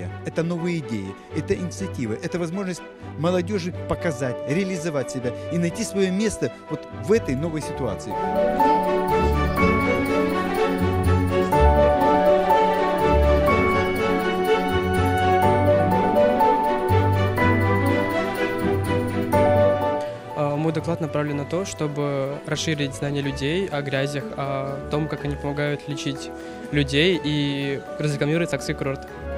движение, это новые идеи, это инициативы, это возможность молодежи показать, реализовать себя и найти свое место вот в этой новой ситуации. Мой доклад направлен на то, чтобы расширить знания людей о грязях, о том, как они помогают лечить людей и разрекламировать таксы-курорт.